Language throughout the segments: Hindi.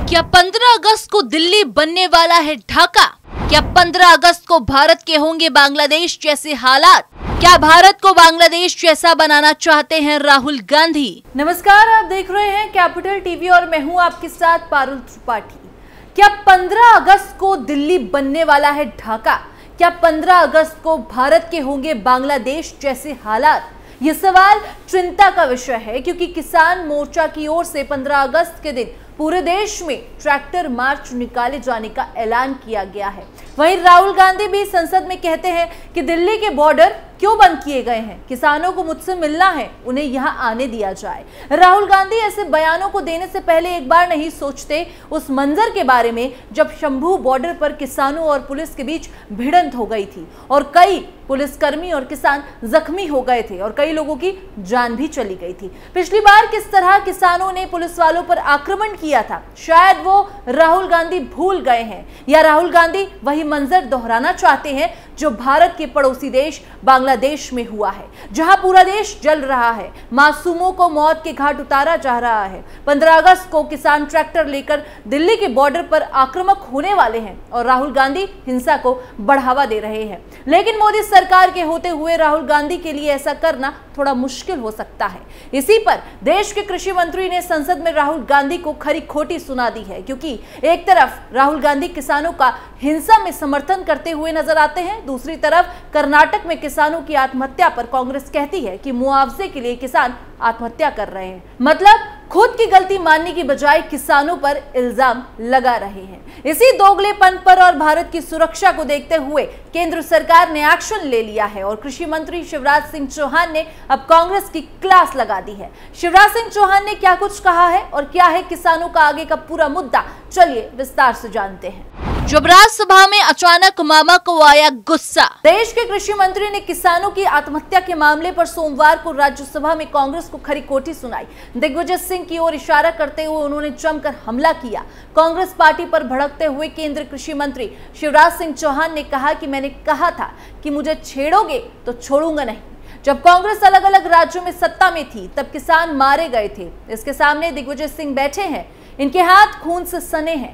क्या 15 अगस्त को दिल्ली बनने वाला है ढाका? क्या 15 अगस्त को भारत के होंगे बांग्लादेश जैसे हालात? क्या भारत को बांग्लादेश जैसा बनाना चाहते हैं राहुल गांधी? नमस्कार, आप देख रहे हैं कैपिटल टीवी और मैं हूं आपके साथ पारुल त्रिपाठी। क्या 15 अगस्त को दिल्ली बनने वाला है ढाका? क्या 15 अगस्त को भारत के होंगे बांग्लादेश जैसे हालात? ये सवाल चिंता का विषय है क्योंकि किसान मोर्चा की ओर से 15 अगस्त के दिन पूरे देश में ट्रैक्टर मार्च निकाले जाने का ऐलान किया गया है। वहीं राहुल गांधी भी संसद में कहते हैं कि दिल्ली के बॉर्डर क्यों बंद किए गए हैं, किसानों को मुझसे मिलना है, उन्हें यहां आने दिया जाए। राहुल गांधी ऐसे बयानों को देने से पहले एक बार नहीं सोचते उस मंजर के बारे में जब शंभू बॉर्डर पर किसानों और पुलिस के बीच भिड़ंत हो गई थी और कई पुलिसकर्मी और किसान जख्मी हो गए थे और कई लोगों की जान भी चली गई थी। पिछली बार किस तरह किसानों ने पुलिस वालों पर आक्रमण किया था, शायद वो राहुल गांधी भूल गए हैं या राहुल गांधी वही मंजर दोहराना चाहते हैं जो भारत के पड़ोसी देश बांग्लादेश में हुआ है, जहां पूरा देश जल रहा है, मासूमों को मौत के घाट उतारा जा रहा है। 15 अगस्त को किसान ट्रैक्टर लेकर दिल्ली के बॉर्डर पर आक्रामक होने वाले हैं और राहुल गांधी हिंसा को बढ़ावा दे रहे हैं। लेकिन मोदी सरकार के होते हुए राहुल गांधी के लिए ऐसा करना थोड़ा मुश्किल हो सकता है। इसी पर देश के कृषि मंत्री ने संसद में राहुल गांधी को खरी खोटी सुना दी है, क्योंकि एक तरफ राहुल गांधी किसानों का हिंसा में समर्थन करते हुए नजर आते हैं, दूसरी तरफ कर्नाटक में किसानों की आत्महत्या पर कांग्रेस कहती है कि मुआवजे के लिए किसान आत्महत्या कर रहे हैं। मतलब खुद की गलती मानने की बजाय किसानों पर इल्जाम लगा रहे हैं। इसी दोगलेपन पर और भारत की सुरक्षा को देखते हुए केंद्र सरकार ने एक्शन ले लिया है और कृषि मंत्री शिवराज सिंह चौहान ने अब कांग्रेस की क्लास लगा दी है। शिवराज सिंह चौहान ने क्या कुछ कहा है और क्या है किसानों का आगे का पूरा मुद्दा, चलिए विस्तार से जानते हैं। जब राज्यसभा में अचानक मामा को आया गुस्सा। देश के कृषि मंत्री ने किसानों की आत्महत्या के मामले पर सोमवार को राज्यसभा में कांग्रेस को खरी खोटी सुनाई। दिग्विजय सिंह की ओर इशारा करते हुए उन्होंने जमकर हमला किया। कांग्रेस पार्टी पर भड़कते हुए केंद्रीय कृषि मंत्री शिवराज सिंह चौहान ने कहा कि मैंने कहा था कि मुझे छेड़ोगे तो छोड़ूंगा नहीं। जब कांग्रेस अलग अलग राज्यों में सत्ता में थी तब किसान मारे गए थे। इसके सामने दिग्विजय सिंह बैठे हैं, इनके हाथ खून से सने हैं।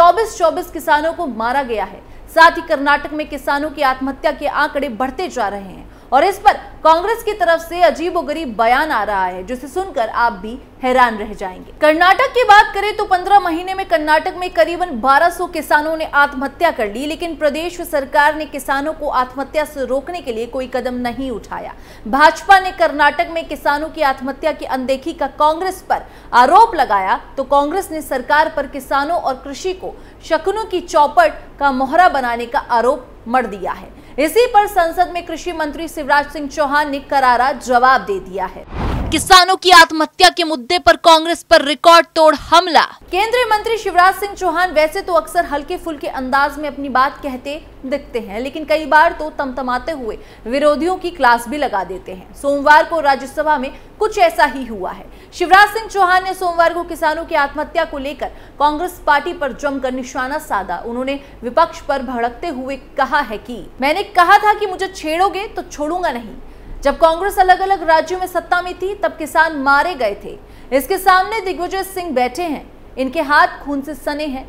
24 किसानों को मारा गया है। साथ ही कर्नाटक में किसानों की आत्महत्या के आंकड़े बढ़ते जा रहे हैं और इस पर कांग्रेस की तरफ से अजीबोगरीब बयान आ रहा है जिसे सुनकर आप भी हैरान रह जाएंगे। कर्नाटक की बात करें तो 15 महीने में कर्नाटक में करीबन 1200 किसानों ने आत्महत्या कर ली, लेकिन प्रदेश सरकार ने किसानों को आत्महत्या से रोकने के लिए कोई कदम नहीं उठाया। भाजपा ने कर्नाटक में किसानों की आत्महत्या की अनदेखी का कांग्रेस पर आरोप लगाया तो कांग्रेस ने सरकार पर किसानों और कृषि को शकुनों की चौपट का मोहरा बनाने का आरोप मढ़ दिया है। इसी पर संसद में कृषि मंत्री शिवराज सिंह चौहान ने करारा जवाब दे दिया है। किसानों की आत्महत्या के मुद्दे पर कांग्रेस पर रिकॉर्ड तोड़ हमला। केंद्रीय मंत्री शिवराज सिंह चौहान वैसे तो अक्सर हल्के फुल्के अंदाज में अपनी बात कहते दिखते हैं, लेकिन कई बार तो तमतमाते हुए विरोधियों की क्लास भी लगा देते हैं। सोमवार को राज्यसभा में कुछ ऐसा ही हुआ है। शिवराज सिंह चौहान ने सोमवार को किसानों की आत्महत्या को लेकर कांग्रेस पार्टी पर जमकर निशाना साधा। उन्होंने विपक्ष पर भड़कते हुए कहा है कि मैंने कहा था कि मुझे छेड़ोगे तो छोड़ूंगा नहीं। जब कांग्रेस अलग अलग राज्यों में सत्ता में थी तब किसान मारे गए थे। इसके सामने दिग्विजय सिंह बैठे हैं, इनके हाथ खून से सने हैं।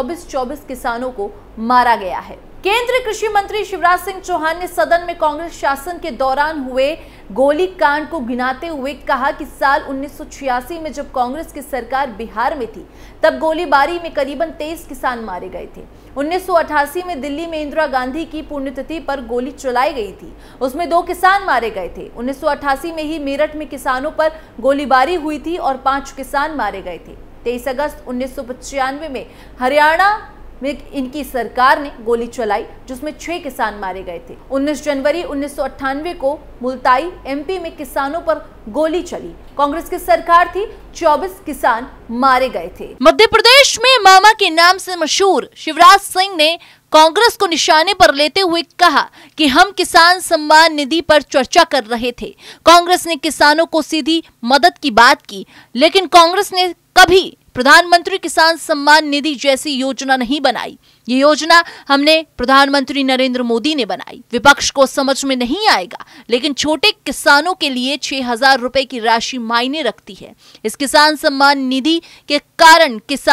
24 किसानों को मारा गया है। केंद्रीय कृषि मंत्री शिवराज सिंह चौहान ने सदन में कांग्रेस शासन के दौरान हुए गोली कांड को गिनाते हुए कहा कि साल 1986 में जब कांग्रेस की सरकार बिहार में थी तब गोलीबारी में करीबन 23 किसान मारे गए थे। 1988 में दिल्ली में इंदिरा गांधी की पुण्यतिथि पर गोली चलाई गई थी, उसमें 2 किसान मारे गए थे। 1988 में ही मेरठ में किसानों पर गोलीबारी हुई थी और 5 किसान मारे गए थे। 23 अगस्त 1995 में हरियाणा में इनकी सरकार ने गोली चलाई जिसमें 6 किसान मारे गए थे। 19 जनवरी 1998 को मुल्ताई एमपी में किसानों पर गोली चली, कांग्रेस की सरकार थी, 24 किसान मारे गए थे। मध्य प्रदेश में मामा के नाम से मशहूर शिवराज सिंह ने कांग्रेस को निशाने पर लेते हुए कहा कि हम किसान सम्मान निधि पर चर्चा कर रहे थे। कांग्रेस ने किसानों को सीधी मदद की बात की, लेकिन कांग्रेस ने कभी प्रधानमंत्री किसान सम्मान निधि जैसी योजना नहीं बनाई। ये योजना हमने प्रधानमंत्री नरेंद्र मोदी ने बनाई। विपक्ष को समझ में नहीं आएगा, लेकिन छोटे किसानों के लिए 6,000 रुपए की राशि मायने रखती है। इस किसान सम्मान निधि के कारण किसान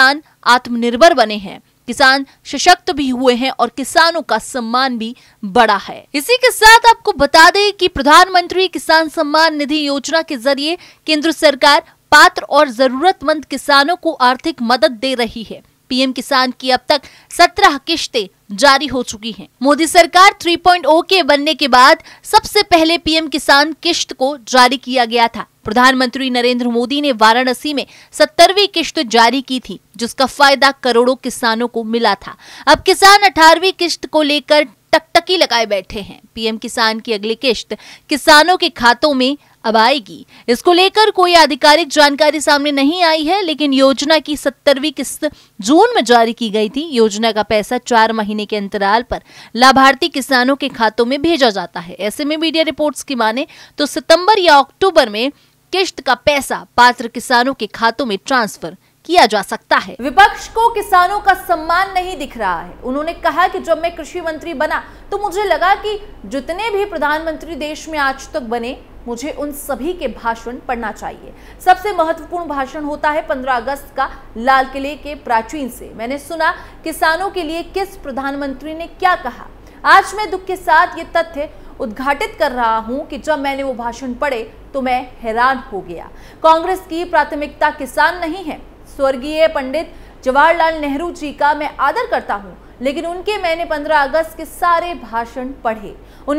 आत्मनिर्भर बने हैं, किसान सशक्त भी हुए हैं और किसानों का सम्मान भी बढ़ा है। इसी के साथ आपको बता दें कि प्रधानमंत्री किसान सम्मान निधि योजना के जरिए केंद्र सरकार पात्र और जरूरतमंद किसानों को आर्थिक मदद दे रही है। पीएम किसान की अब तक 17 किश्तें जारी हो चुकी हैं। मोदी सरकार 3.0 के बनने के बाद सबसे पहले पीएम किसान किश्त को जारी किया गया था। प्रधानमंत्री नरेंद्र मोदी ने वाराणसी में 70वीं किश्त जारी की थी, जिसका फायदा करोड़ों किसानों को मिला था। अब किसान 18वीं किश्त को लेकर टकटकी लगाए बैठे हैं। पीएम किसान की अगली किश्त किसानों के खातों में अब आएगी। इसको लेकर कोई आधिकारिक जानकारी सामने नहीं आई है, लेकिन योजना की 70वीं किस्त जून में जारी की गई थी। योजना का पैसा 4 महीने के अंतराल पर लाभार्थी किसानों के खातों में भेजा जाता है। ऐसे में मीडिया रिपोर्ट्स की माने तो सितंबर या अक्टूबर में किश्त का पैसा पात्र किसानों के खातों में ट्रांसफर किया जा सकता है। विपक्ष को किसानों का सम्मान नहीं दिख रहा है। उन्होंने कहा कि जब मैं कृषि मंत्री बना तो मुझे लगा कि जितने भी प्रधानमंत्री देश में आज तक बने, मुझे उन सभी के भाषण पढ़ना चाहिए। सबसे महत्वपूर्ण भाषण होता है 15 अगस्त का लाल किले के प्राचीन से। मैंने सुना किसानों के लिए किस प्रधानमंत्री ने क्या कहा। आज मैं दुख के साथ ये तथ्य उद्घाटित कर रहा हूं कि जब मैंने वो भाषण पढ़े तो मैं हैरान हो गया। कांग्रेस की प्राथमिकता किसान नहीं है। स्वर्गीय पंडित जवाहरलाल नेहरू जी का मैं आदर करता हूं, लेकिन उनके मैंने 15 अगस्त के सारे भाषण पढ़े।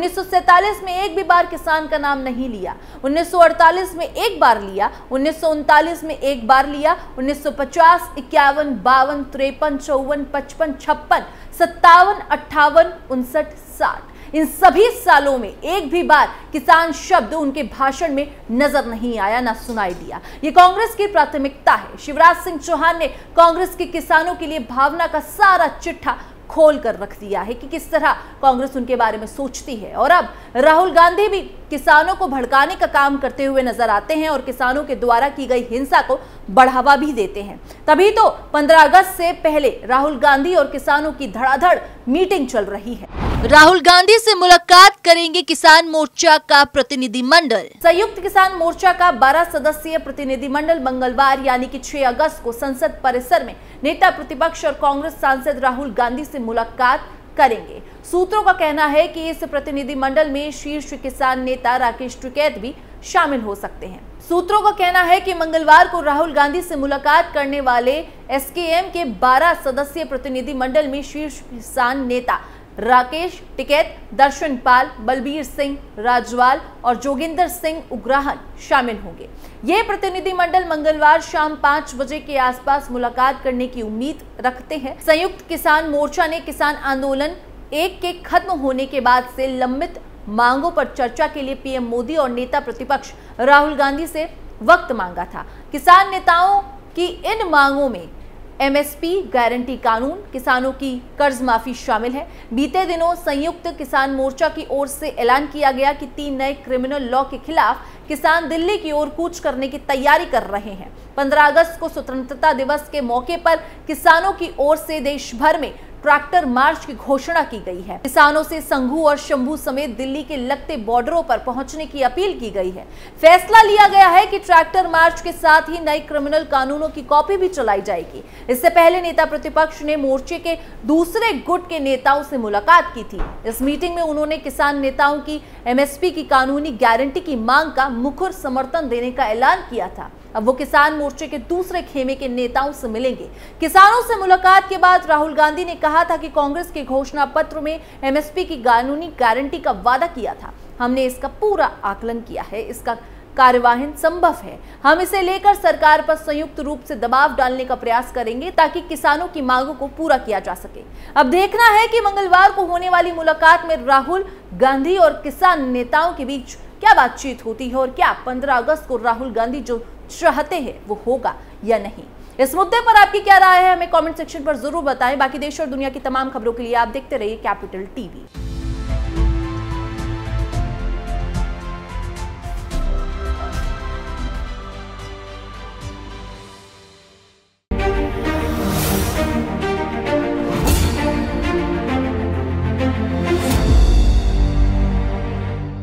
1947 में एक भी बार किसान का नाम नहीं लिया। 1948 में एक बार लिया, 1939 में एक बार लिया, 1950, 51, 52, 53, 54, 55, 56, 57, 58, 59, 60 इन सभी सालों में एक भी बार किसान शब्द उनके भाषण में नजर नहीं आया, ना सुनाई दिया। ये कांग्रेस की प्राथमिकता है। शिवराज सिंह चौहान ने कांग्रेस के किसानों के लिए भावना का सारा चिट्ठा खोल कर रख दिया है कि किस तरह कांग्रेस उनके बारे में सोचती है। और अब राहुल गांधी भी किसानों को भड़काने का काम करते हुए नजर आते हैं और किसानों के द्वारा की गई हिंसा को बढ़ावा भी देते हैं। तभी तो 15 अगस्त से पहले राहुल गांधी और किसानों की धड़ाधड़ मीटिंग चल रही है। राहुल गांधी से मुलाकात करेंगे किसान मोर्चा का प्रतिनिधिमंडल। संयुक्त किसान मोर्चा का 12 सदस्यीय प्रतिनिधिमंडल मंगलवार यानी कि 6 अगस्त को संसद परिसर में नेता प्रतिपक्ष और कांग्रेस सांसद राहुल गांधी से मुलाकात करेंगे। सूत्रों का कहना है कि इस प्रतिनिधिमंडल में शीर्ष किसान नेता राकेश टिकैत भी शामिल हो सकते हैं। सूत्रों का कहना है कि मंगलवार को राहुल गांधी से मुलाकात करने वाले एसकेएम के 12 सदस्यीय प्रतिनिधिमंडल में शीर्ष किसान नेता राकेश टिकैत, दर्शन पाल, बलबीर सिंह राजवाल और जोगिंदर सिंह उग्राहन शामिल होंगे। ये प्रतिनिधिमंडल मंगलवार शाम 5 बजे के आसपास मुलाकात करने की उम्मीद रखते हैं। संयुक्त किसान मोर्चा ने किसान आंदोलन 1 के खत्म होने के बाद से लंबित मांगों पर चर्चा के लिए पीएम मोदी और नेता प्रतिपक्ष राहुल गांधी से वक्त मांगा था। किसान नेताओं की इन मांगों में एमएसपी गारंटी कानून, किसानों की कर्ज माफी शामिल है। बीते दिनों संयुक्त किसान मोर्चा की ओर से ऐलान किया गया कि 3 नए क्रिमिनल लॉ के खिलाफ किसान दिल्ली की ओर कूच करने की तैयारी कर रहे हैं। 15 अगस्त को स्वतंत्रता दिवस के मौके पर किसानों की ओर से देश भर में ट्रैक्टर मार्च की घोषणा की गई है। किसानों से संघू और शंभू समेत दिल्ली के लगते बॉर्डरों पर पहुंचने की अपील की गई है। फैसला लिया गया है कि ट्रैक्टर मार्च के साथ ही नए क्रिमिनल कानूनों की कॉपी भी चलाई जाएगी। इससे पहले नेता प्रतिपक्ष ने मोर्चे के दूसरे गुट के नेताओं से मुलाकात की थी। इस मीटिंग में उन्होंने किसान नेताओं की एमएसपी की कानूनी गारंटी की मांग का मुखर समर्थन देने का ऐलान किया था। अब वो किसान मोर्चे के दूसरे खेमे के नेताओं से मिलेंगे। किसानों से मुलाकात के बाद राहुल गांधी ने कहा था कि कांग्रेस के घोषणा पत्र में एमएसपी की कानूनी गारंटी का वादा किया था। हमने इसका पूरा आकलन किया है, इसका कार्यवाही संभव है। हम इसे लेकर सरकार पर संयुक्त रूप से दबाव डालने का प्रयास करेंगे ताकि किसानों की मांगों को पूरा किया जा सके। अब देखना है कि मंगलवार को होने वाली मुलाकात में राहुल गांधी और किसान नेताओं के बीच क्या बातचीत होती है और क्या 15 अगस्त को राहुल गांधी जो चाहते हैं वो होगा या नहीं। इस मुद्दे पर आपकी क्या राय है, हमें कमेंट सेक्शन पर जरूर बताएं। बाकी देश और दुनिया की तमाम खबरों के लिए आप देखते रहिए कैपिटल टीवी।